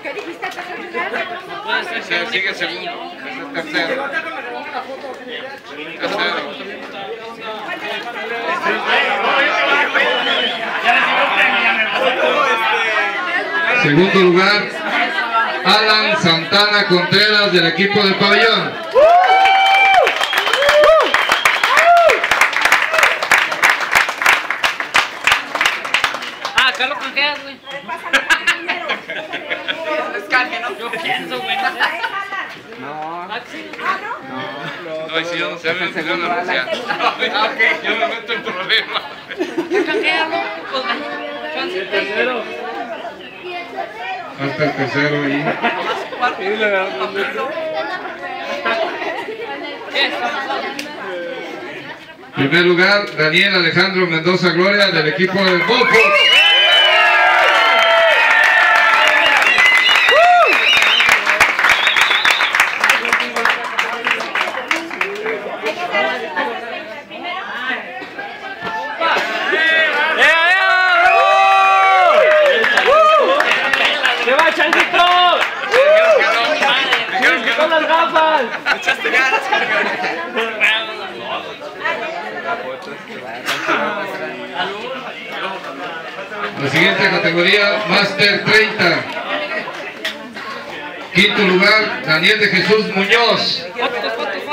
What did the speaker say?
¿Qué dijiste? Sigue segundo. Es el tercero. Segundo lugar, Alan Santana Contreras del equipo del pabellón. Carlos Canjeas, güey. Es canje, ¿no? Yo pienso, güey. No. No, y si yo no sé, me empezó a anunciar. Yo me meto en problemas. ¿Qué canjeas, no? Pues, Tercero. Hasta el tercero ahí. Primer lugar, Daniel Alejandro Mendoza Gloria del equipo del Golfo. ¡Se va, Changuito! Dijeron que ¡Con las gafas! echaste ganas. La siguiente categoría, Master 30. Quinto lugar, Daniel de Jesús Muñoz.